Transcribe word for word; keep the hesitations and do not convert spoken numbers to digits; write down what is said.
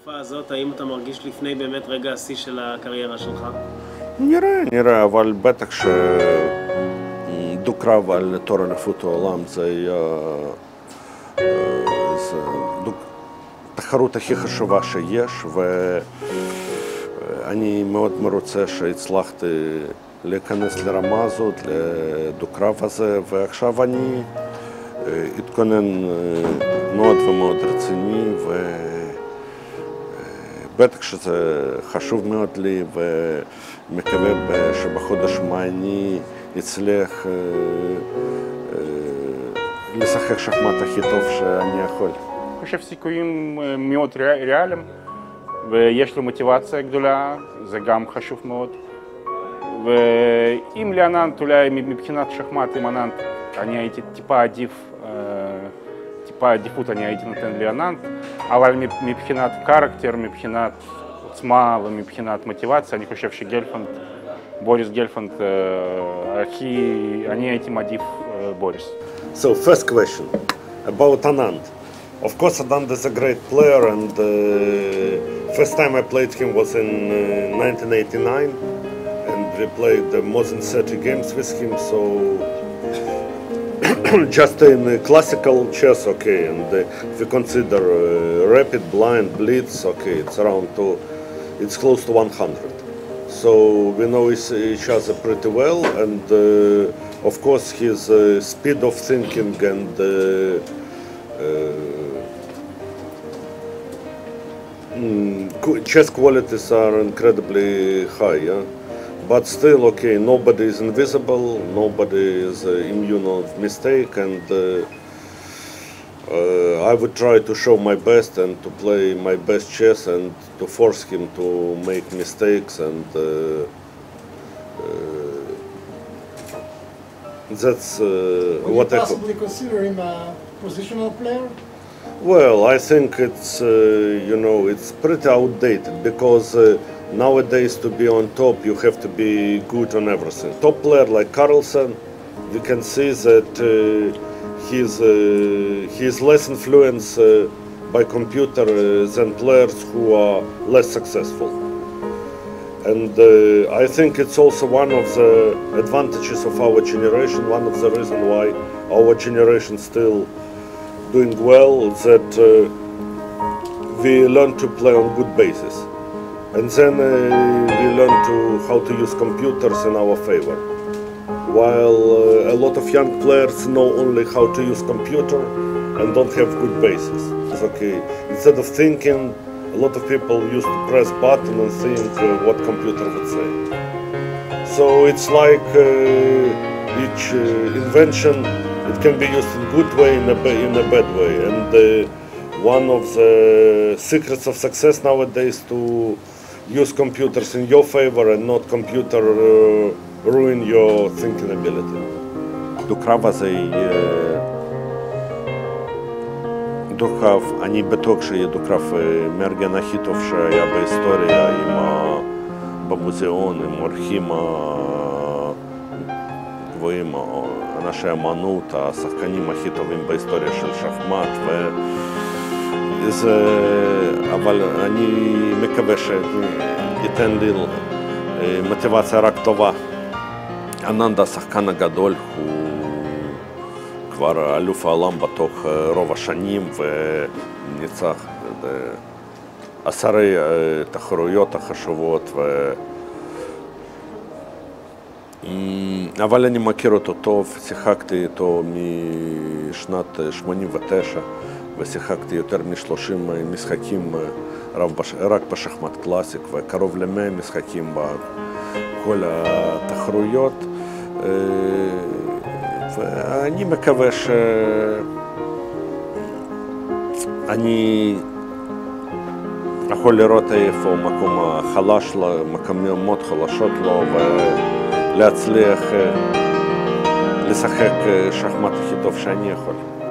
בתקופה הזאת, האם אתה מרגיש לפני באמת רגע השיא של הקריירה שלך? נראה, נראה, אבל בטח שדו-קרב על תואר אליפות העולם זה היה התחרות הכי חשובה שיש, ואני מאוד מרוצה שהצלחתי להיכנס לרמה הזאת, לדו-קרב הזה, ועכשיו אני אתכונן מאוד ומאוד רציני, ובטח שזה חשוב מאוד לי, ומקווה שבחודש מאי אני אצליח לשחק שחמט הכי טוב שאני יכול. אני חושב סיכויים מאוד ריאליים, ויש לו מוטיבציה גדולה, זה גם חשוב מאוד. ואם לאננט, אולי מבחינת שחמט עם אננט, אני הייתי טיפה עדיף, טיפה עדיפות אני הייתי נותן לאננט, אבל מבחינת קרקטר, מבחינת עוצמה ומבחינת מוטיבציה, אני חושב שגלפנד, בוריס גלפנד, הכי, אני הייתי מעדיף בוריס. So, first question about Anand. Of course, Anand is a great player, and uh, first time I played him was in uh, nineteen eighty-nine, and we played uh, more than thirty games with him. So, just in uh, classical chess, okay, and uh, if you consider uh, rapid, blind, blitz, okay, it's around to, it's close to one hundred. So we know each other pretty well, and uh, of course his uh, speed of thinking and uh, uh, chess qualities are incredibly high, yeah? But still, okay, nobody is invisible, nobody is uh, immune of mistake, and uh, uh, I would try to show my best and to play my best chess and to force him to make mistakes, and uh, uh, that's uh, Would what you I possibly consider him a positional player? Well, I think it's, uh, you know, it's pretty outdated, because uh, nowadays to be on top you have to be good on everything. Top player like Carlsen, we can see that uh, he's, uh, he's less influenced uh, by computer uh, than players who are less successful. And uh, I think it's also one of the advantages of our generation, one of the reasons why our generation still doing well, that uh, we learn to play on good basis. And then uh, we learn to how to use computers in our favor. While uh, a lot of young players know only how to use computer and don't have good basis. It's okay. Instead of thinking, a lot of people used to press button and think uh, what computer would say. So it's like uh, each uh, invention, it can be used in good way, in a, in a bad way. And uh, one of the secrets of success nowadays to use computers in your favor and not computer uh, ruin your thinking ability. דו-קרב הזה יהיה דו-קרב, אני בטוח שיהיה דו-קרב מארגן הכי טוב שהיה בהיסטוריה, עם ה... במוזיאון, עם אורחים הגבוהים, אנשי אמנות, השחקנים הכי טובים בהיסטוריה של שחמט, ו... זה... אבל אני מקווה שייתן לי מוטיבציה רק טובה. אננד השחקן הגדול הוא כבר אלוף העולם בתוך רוב השנים וניצח עשרי תחרויות החשובות, ו... אבל אני מכיר אותו טוב, שיחקתי איתו משנת שמונים ותשע ושיחקתי יותר מ-שלושים משחקים רק בשחמט קלאסיק וקרוב ל-מאה משחקים בכל התחרויות, ואני מקווה שאני יכול לראות איפה המקום החלש לו, מקומות חלשות לו, ולהצליח לשחק שחמט הכי טוב שאני יכול.